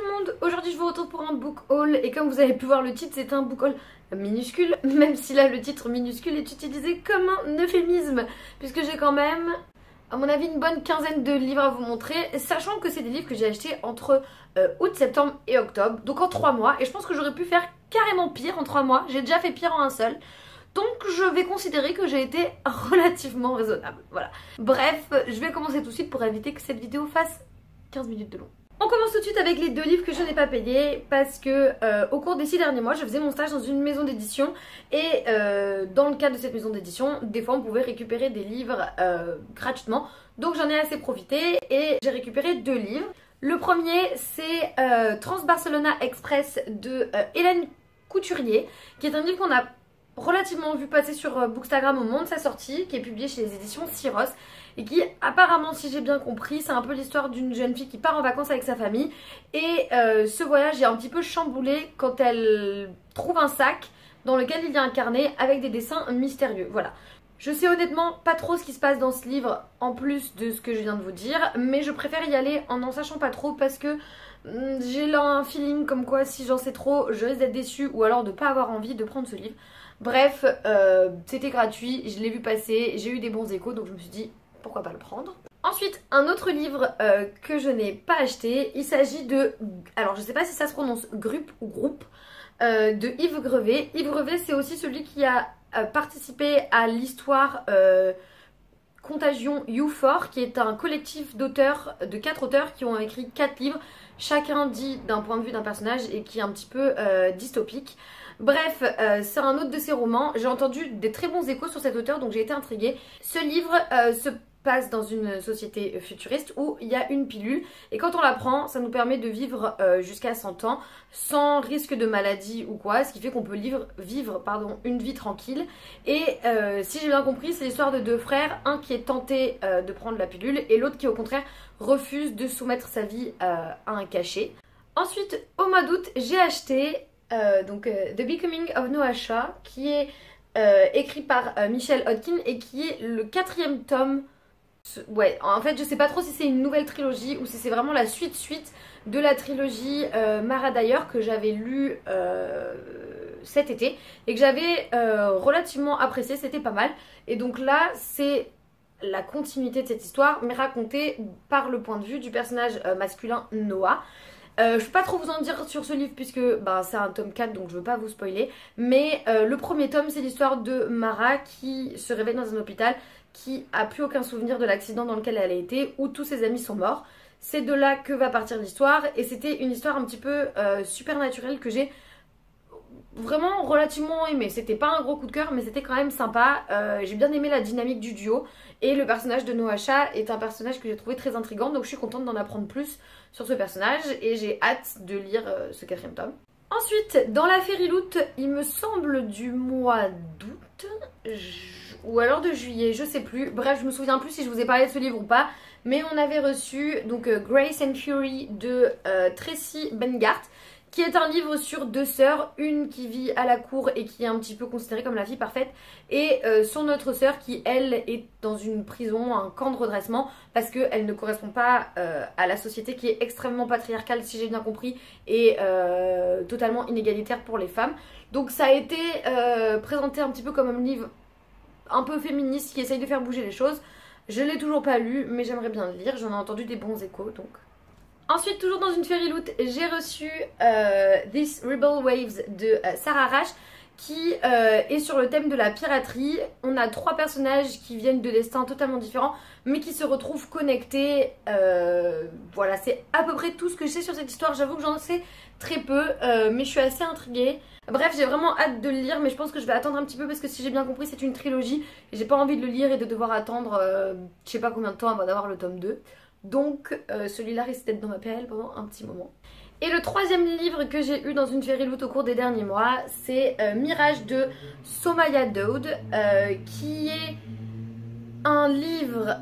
le monde, aujourd'hui je vous retrouve pour un book haul et comme vous avez pu voir le titre, c'est un book haul minuscule, même si là le titre minuscule est utilisé comme un euphémisme puisque j'ai quand même, à mon avis, une bonne quinzaine de livres à vous montrer, sachant que c'est des livres que j'ai achetés entre août, septembre et octobre, donc en 3 mois, et je pense que j'aurais pu faire carrément pire en 3 mois, j'ai déjà fait pire en un seul. Donc je vais considérer que j'ai été relativement raisonnable, voilà. Bref, je vais commencer tout de suite pour éviter que cette vidéo fasse 15 minutes de long. On commence tout de suite avec les 2 livres que je n'ai pas payés parce que au cours des 6 derniers mois, je faisais mon stage dans une maison d'édition et dans le cadre de cette maison d'édition, des fois on pouvait récupérer des livres gratuitement. Donc j'en ai assez profité et j'ai récupéré 2 livres. Le premier c'est Trans-Barcelona Express de Hélène Couturier, qui est un livre qu'on a relativement vu passer sur Bookstagram au moment de sa sortie, qui est publié chez les éditions Syros et qui apparemment, si j'ai bien compris, c'est un peu l'histoire d'une jeune fille qui part en vacances avec sa famille et ce voyage est un petit peu chamboulé quand elle trouve un sac dans lequel il y a un carnet avec des dessins mystérieux, voilà. Je sais honnêtement pas trop ce qui se passe dans ce livre en plus de ce que je viens de vous dire, mais je préfère y aller en sachant pas trop parce que j'ai là un feeling comme quoi si j'en sais trop, je risque d'être déçue ou alors de pas avoir envie de prendre ce livre. Bref, c'était gratuit, je l'ai vu passer, j'ai eu des bons échos donc je me suis dit pourquoi pas le prendre. Ensuite, un autre livre que je n'ai pas acheté, il s'agit de, alors je sais pas si ça se prononce Grup ou Groupe, de Yves Grevet. Yves Grevet c'est aussi celui qui a participé à l'histoire Contagion You4, qui est un collectif d'auteurs, de 4 auteurs qui ont écrit 4 livres, chacun dit d'un point de vue d'un personnage et qui est un petit peu dystopique. Bref, c'est un autre de ses romans. J'ai entendu des très bons échos sur cet auteur donc j'ai été intriguée. Ce livre se passe dans une société futuriste où il y a une pilule et quand on la prend ça nous permet de vivre jusqu'à 100 ans sans risque de maladie ou quoi, ce qui fait qu'on peut vivre une vie tranquille. Et si j'ai bien compris, c'est l'histoire de 2 frères, un qui est tenté de prendre la pilule et l'autre qui au contraire refuse de soumettre sa vie à un cachet. Ensuite, au mois d'août, j'ai acheté The Becoming of Noah Shaw, qui est écrit par Michelle Hodkin et qui est le 4e tome. Ouais, en fait je sais pas trop si c'est une nouvelle trilogie ou si c'est vraiment la suite de la trilogie Mara d'ailleurs que j'avais lu cet été et que j'avais relativement apprécié, c'était pas mal. Et donc là c'est la continuité de cette histoire mais racontée par le point de vue du personnage masculin Noah. Je peux pas trop vous en dire sur ce livre puisque c'est un tome 4 donc je veux pas vous spoiler. Mais le premier tome c'est l'histoire de Mara qui se réveille dans un hôpital, qui a plus aucun souvenir de l'accident dans lequel elle a été, où tous ses amis sont morts. C'est de là que va partir l'histoire et c'était une histoire un petit peu supernaturelle que j'ai vraiment relativement aimé. C'était pas un gros coup de cœur mais c'était quand même sympa. J'ai bien aimé la dynamique du duo et le personnage de Noah Shaw est un personnage que j'ai trouvé très intriguant donc je suis contente d'en apprendre plus sur ce personnage et j'ai hâte de lire ce 4e tome. Ensuite, dans la Fairyloot, il me semble du mois d'août ou alors de juillet, je sais plus. Bref, je me souviens plus si je vous ai parlé de ce livre ou pas. Mais on avait reçu donc Grace and Fury de Tracy Bengart, qui est un livre sur 2 sœurs, une qui vit à la cour et qui est un petit peu considérée comme la fille parfaite, et son autre sœur qui elle est dans une prison, un camp de redressement, parce qu'elle ne correspond pas à la société qui est extrêmement patriarcale si j'ai bien compris, et totalement inégalitaire pour les femmes. Donc ça a été présenté un petit peu comme un livre un peu féministe qui essaye de faire bouger les choses. Je l'ai toujours pas lu mais j'aimerais bien le lire, j'en ai entendu des bons échos donc. Ensuite, toujours dans une Fairyloot, j'ai reçu This Rebel Waves de Sarah Rash qui est sur le thème de la piraterie. On a 3 personnages qui viennent de destins totalement différents mais qui se retrouvent connectés. Voilà, c'est à peu près tout ce que je sais sur cette histoire. J'avoue que j'en sais très peu mais je suis assez intriguée. Bref, j'ai vraiment hâte de le lire mais je pense que je vais attendre un petit peu parce que si j'ai bien compris c'est une trilogie et j'ai pas envie de le lire et de devoir attendre je sais pas combien de temps avant d'avoir le tome 2. Donc celui-là risque d'être dans ma PL pendant un petit moment. Et le 3e livre que j'ai eu dans une Fairyloot au cours des derniers mois, c'est Mirage de Somaya Daoud, qui est un livre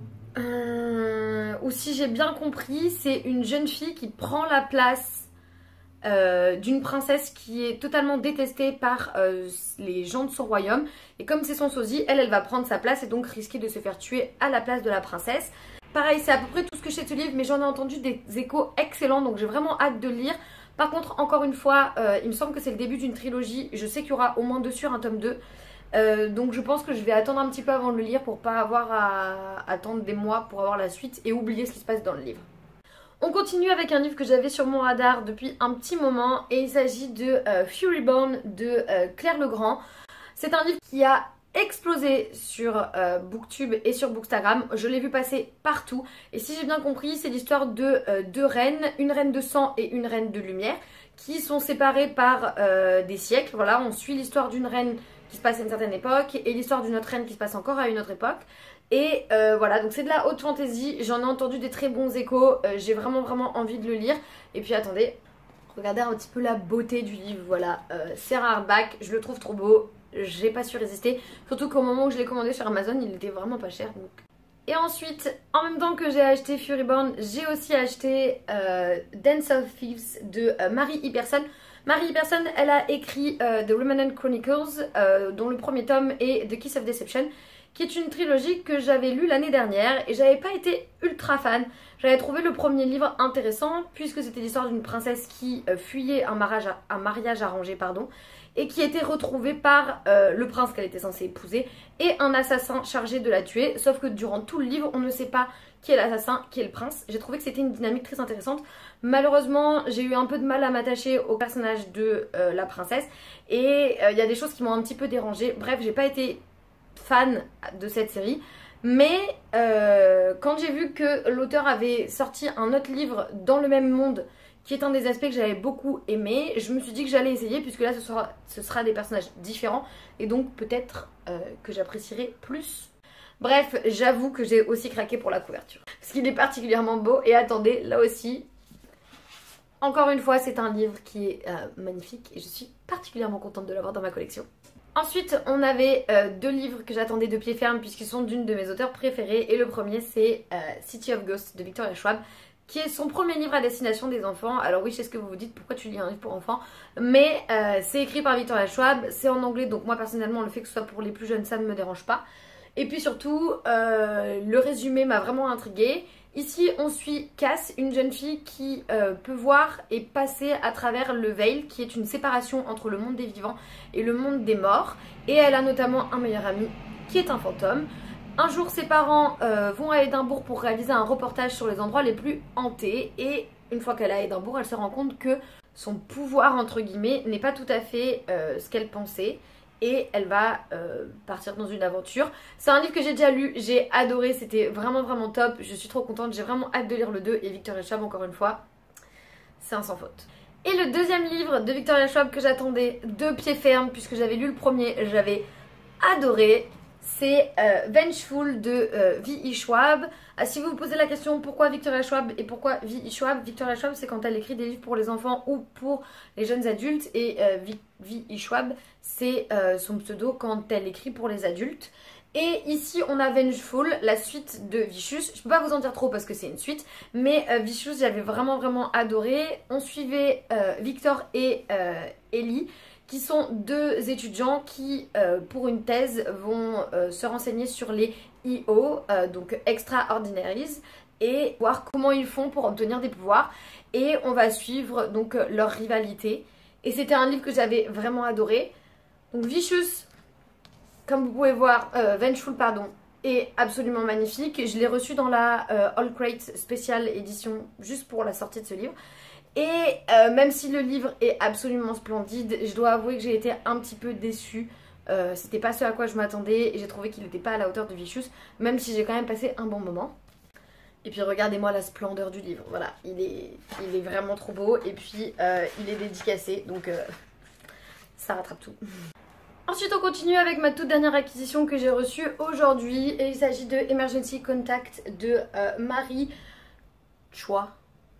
où si j'ai bien compris, c'est une jeune fille qui prend la place d'une princesse qui est totalement détestée par les gens de son royaume. Et comme c'est son sosie, elle va prendre sa place et donc risquer de se faire tuer à la place de la princesse. Pareil, c'est à peu près tout ce que je sais de ce livre, mais j'en ai entendu des échos excellents, donc j'ai vraiment hâte de le lire. Par contre, encore une fois, il me semble que c'est le début d'une trilogie. Je sais qu'il y aura au moins dessus un tome 2. Donc je pense que je vais attendre un petit peu avant de le lire pour pas avoir à attendre des mois pour avoir la suite et oublier ce qui se passe dans le livre. On continue avec un livre que j'avais sur mon radar depuis un petit moment et il s'agit de Furyborn de Claire Legrand. C'est un livre qui a explosé sur Booktube et sur Bookstagram. Je l'ai vu passer partout et si j'ai bien compris, c'est l'histoire de deux reines, une reine de sang et une reine de lumière qui sont séparées par des siècles. Voilà, on suit l'histoire d'une reine qui se passe à une certaine époque et l'histoire d'une autre reine qui se passe encore à une autre époque. Et voilà, donc c'est de la haute fantasy, j'en ai entendu des très bons échos, j'ai vraiment envie de le lire. Et puis attendez, regardez un petit peu la beauté du livre, voilà, c'est un hardback, je le trouve trop beau, j'ai pas su résister. Surtout qu'au moment où je l'ai commandé sur Amazon, il était vraiment pas cher. Donc. Et ensuite, en même temps que j'ai acheté Furyborn, j'ai aussi acheté Dance of Thieves de Mary Iperson. Mary Iperson, elle a écrit The Remnant Chronicles, dont le premier tome est The Kiss of Deception, qui est une trilogie que j'avais lue l'année dernière et j'avais pas été ultra fan. J'avais trouvé le premier livre intéressant puisque c'était l'histoire d'une princesse qui fuyait un mariage arrangé, pardon, et qui était retrouvée par le prince qu'elle était censée épouser et un assassin chargé de la tuer, sauf que durant tout le livre on ne sait pas qui est l'assassin, qui est le prince. J'ai trouvé que c'était une dynamique très intéressante. Malheureusement j'ai eu un peu de mal à m'attacher au personnage de la princesse et il y a des choses qui m'ont un petit peu dérangée. Bref, j'ai pas été fan de cette série, mais quand j'ai vu que l'auteur avait sorti un autre livre dans le même monde qui est un des aspects que j'avais beaucoup aimé, je me suis dit que j'allais essayer puisque là ce sera des personnages différents et donc peut-être que j'apprécierai plus. Bref, j'avoue que j'ai aussi craqué pour la couverture parce qu'il est particulièrement beau et attendez, là aussi encore une fois c'est un livre qui est magnifique et je suis particulièrement contente de l'avoir dans ma collection. Ensuite, on avait deux livres que j'attendais de pied ferme puisqu'ils sont d'une de mes auteurs préférées. Et le premier, c'est City of Ghosts de Victoria Schwab, qui est son premier livre à destination des enfants. Alors oui, je sais ce que vous vous dites, pourquoi tu lis un livre pour enfants? Mais c'est écrit par Victoria Schwab, c'est en anglais, donc moi personnellement, le fait que ce soit pour les plus jeunes, ça ne me dérange pas. Et puis surtout, le résumé m'a vraiment intriguée. Ici, on suit Cass, une jeune fille qui peut voir et passer à travers le veil, qui est une séparation entre le monde des vivants et le monde des morts. Et elle a notamment un meilleur ami qui est un fantôme. Un jour, ses parents vont à Édimbourg pour réaliser un reportage sur les endroits les plus hantés. Et une fois qu'elle est à Édimbourg, elle se rend compte que son pouvoir, entre guillemets, n'est pas tout à fait ce qu'elle pensait. Et elle va partir dans une aventure. C'est un livre que j'ai déjà lu, j'ai adoré, c'était vraiment top. Je suis trop contente, j'ai vraiment hâte de lire le 2. Et Victoria Schwab, encore une fois, c'est un sans faute. Et le deuxième livre de Victoria Schwab que j'attendais de pied ferme, puisque j'avais lu le premier, j'avais adoré, c'est Vengeful de V.E. Schwab. Si vous vous posez la question pourquoi Victoria Schwab et pourquoi V.E. Schwab, Victoria Schwab c'est quand elle écrit des livres pour les enfants ou pour les jeunes adultes, et V.E. Schwab c'est son pseudo quand elle écrit pour les adultes. Et ici on a Vengeful, la suite de Vicious. Je peux pas vous en dire trop parce que c'est une suite, mais Vicious j'avais vraiment adoré. On suivait Victor et Ellie, qui sont deux étudiants qui, pour une thèse, vont se renseigner sur les EO, donc Extraordinaries, et voir comment ils font pour obtenir des pouvoirs. Et on va suivre donc leur rivalité. Et c'était un livre que j'avais vraiment adoré. Donc Vicious, comme vous pouvez voir, Vengeful pardon, est absolument magnifique. Je l'ai reçu dans la All Crate Special édition juste pour la sortie de ce livre. Et même si le livre est absolument splendide, je dois avouer que j'ai été un petit peu déçue. C'était pas ce à quoi je m'attendais et j'ai trouvé qu'il n'était pas à la hauteur de Vicious, même si j'ai quand même passé un bon moment. Et puis regardez-moi la splendeur du livre, voilà, il est vraiment trop beau et puis il est dédicacé, donc ça rattrape tout. Ensuite on continue avec ma toute dernière acquisition que j'ai reçue aujourd'hui et il s'agit de Emergency Contact de Marie Choi,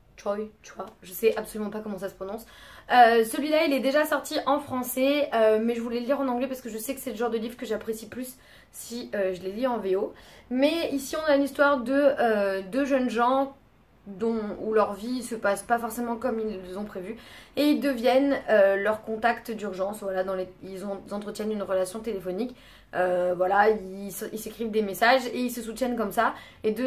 je sais absolument pas comment ça se prononce. Celui-là il est déjà sorti en français, mais je voulais le lire en anglais parce que je sais que c'est le genre de livre que j'apprécie plus si je les lis en VO. Mais ici on a l'histoire de deux jeunes gens où leur vie se passe pas forcément comme ils ont prévu et ils deviennent leur contact d'urgence. Voilà, ils entretiennent une relation téléphonique, voilà, ils s'écrivent des messages et ils se soutiennent comme ça. Et de ce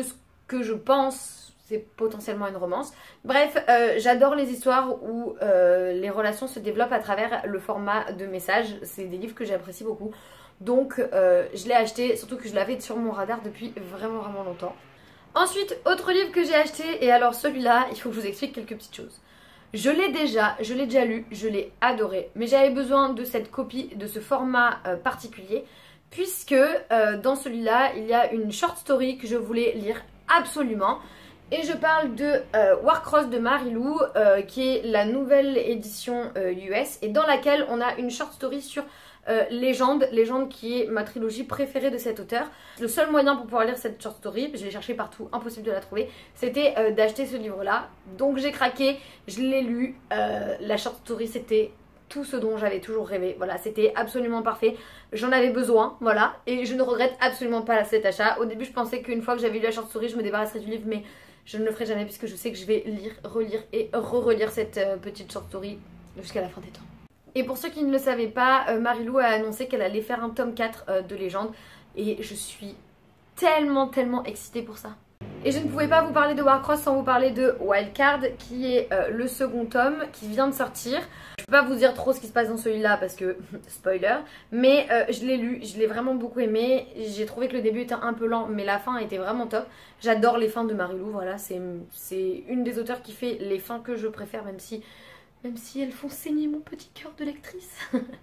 que je pense c'est potentiellement une romance. Bref, j'adore les histoires où les relations se développent à travers le format de messages. C'est des livres que j'apprécie beaucoup. Donc je l'ai acheté, surtout que je l'avais sur mon radar depuis vraiment longtemps. Ensuite, autre livre que j'ai acheté, et alors celui-là, il faut que je vous explique quelques petites choses. Je l'ai déjà lu, je l'ai adoré, mais j'avais besoin de cette copie, de ce format particulier, puisque dans celui-là, il y a une short story que je voulais lire absolument. Et je parle de Warcross de Marie-Lou, qui est la nouvelle édition US, et dans laquelle on a une short story sur Légende qui est ma trilogie préférée de cet auteur. Le seul moyen pour pouvoir lire cette short story, je l'ai cherché partout, impossible de la trouver, c'était d'acheter ce livre là. Donc j'ai craqué, je l'ai lu, la short story c'était tout ce dont j'avais toujours rêvé, voilà, c'était absolument parfait, j'en avais besoin, voilà, et je ne regrette absolument pas cet achat. Au début je pensais qu'une fois que j'avais lu la short story je me débarrasserais du livre, mais je ne le ferai jamais puisque je sais que je vais lire, relire et re-relire cette petite short story jusqu'à la fin des temps. Et pour ceux qui ne le savaient pas, Marie-Lou a annoncé qu'elle allait faire un tome 4 de Légende. Et je suis tellement excitée pour ça. Et je ne pouvais pas vous parler de Warcross sans vous parler de Wildcard, qui est le second tome qui vient de sortir. Je peux pas vous dire trop ce qui se passe dans celui-là parce que, spoiler, mais je l'ai lu, je l'ai vraiment beaucoup aimé. J'ai trouvé que le début était un peu lent, mais la fin était vraiment top. J'adore les fins de Marie-Lou, voilà, c'est une des auteurs qui fait les fins que je préfère, même si elles font saigner mon petit cœur de lectrice.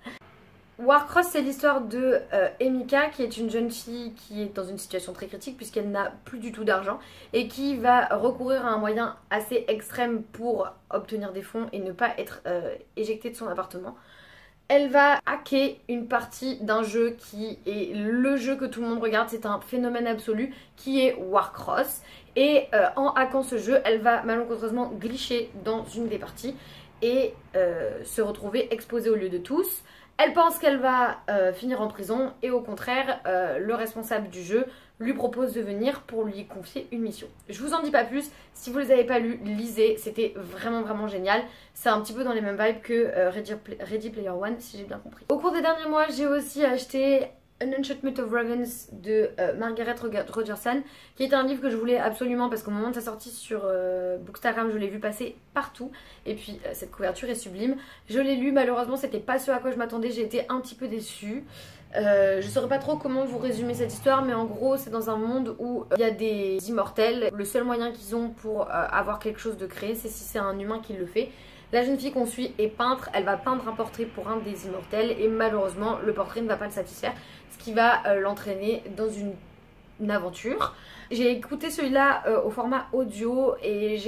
Warcross, c'est l'histoire de Emika, qui est une jeune fille qui est dans une situation très critique puisqu'elle n'a plus du tout d'argent et qui va recourir à un moyen assez extrême pour obtenir des fonds et ne pas être éjectée de son appartement. Elle va hacker une partie d'un jeu qui est le jeu que tout le monde regarde, c'est un phénomène absolu qui est Warcross. Et en hackant ce jeu, elle va malencontreusement glitcher dans une des parties et se retrouver exposée aux yeux de tous. Elle pense qu'elle va finir en prison et au contraire, le responsable du jeu lui propose de venir pour lui confier une mission. Je vous en dis pas plus, si vous les avez pas lus, lisez, c'était vraiment génial. C'est un petit peu dans les mêmes vibes que Ready Player One, si j'ai bien compris. Au cours des derniers mois, j'ai aussi acheté An Enchantment of Ravens de Margaret Rogerson, qui est un livre que je voulais absolument parce qu'au moment de sa sortie sur Bookstagram, je l'ai vu passer partout. Et puis cette couverture est sublime. Je l'ai lu, malheureusement c'était pas ce à quoi je m'attendais, j'ai été un petit peu déçue. Je saurais pas trop comment vous résumer cette histoire, mais en gros c'est dans un monde où il y a des immortels. Le seul moyen qu'ils ont pour avoir quelque chose de créé, c'est si c'est un humain qui le fait. La jeune fille qu'on suit est peintre, elle va peindre un portrait pour un des immortels et malheureusement le portrait ne va pas le satisfaire, ce qui va l'entraîner dans une aventure. J'ai écouté celui-là au format audio et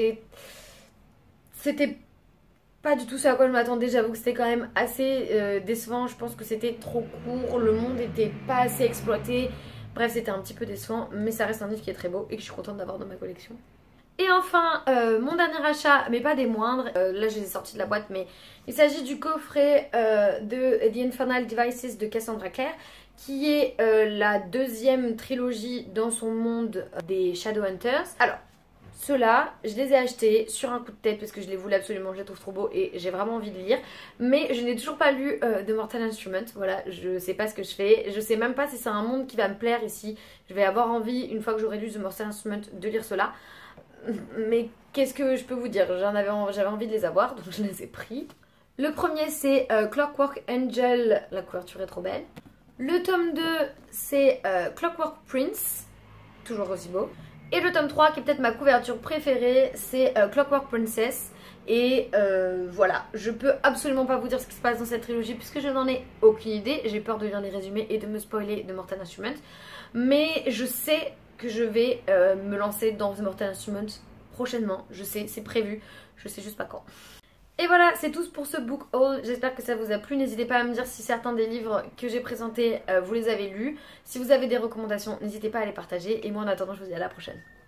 c'était pas du tout ce à quoi je m'attendais, j'avoue que c'était quand même assez décevant, je pense que c'était trop court, le monde était pas assez exploité, bref c'était un petit peu décevant, mais ça reste un livre qui est très beau et que je suis contente d'avoir dans ma collection. Et enfin, mon dernier achat, mais pas des moindres, là je les ai sortis de la boîte, mais il s'agit du coffret de The Infernal Devices de Cassandra Clare, qui est la deuxième trilogie dans son monde des Shadowhunters. Alors, ceux-là, je les ai achetés sur un coup de tête parce que je les voulais absolument, je les trouve trop beaux et j'ai vraiment envie de lire. Mais je n'ai toujours pas lu The Mortal Instrument, voilà, je sais pas ce que je fais. Je sais même pas si c'est un monde qui va me plaire ici. Je vais avoir envie, une fois que j'aurai lu The Mortal Instrument, de lire cela. Mais qu'est-ce que je peux vous dire, j'avais envie de les avoir, donc je les ai pris. Le premier c'est Clockwork Angel, la couverture est trop belle. Le tome 2 c'est Clockwork Prince, toujours aussi beau. Et le tome 3 qui est peut-être ma couverture préférée, c'est Clockwork Princess. Et voilà, je peux absolument pas vous dire ce qui se passe dans cette trilogie puisque je n'en ai aucune idée. J'ai peur de lire les résumés et de me spoiler de Mortal Instrument. Mais je sais que je vais me lancer dans The Mortal Instrument prochainement. Je sais, c'est prévu, je sais juste pas quand. Et voilà, c'est tout pour ce book haul. J'espère que ça vous a plu. N'hésitez pas à me dire si certains des livres que j'ai présentés, vous les avez lus. Si vous avez des recommandations, n'hésitez pas à les partager. Et moi en attendant, je vous dis à la prochaine.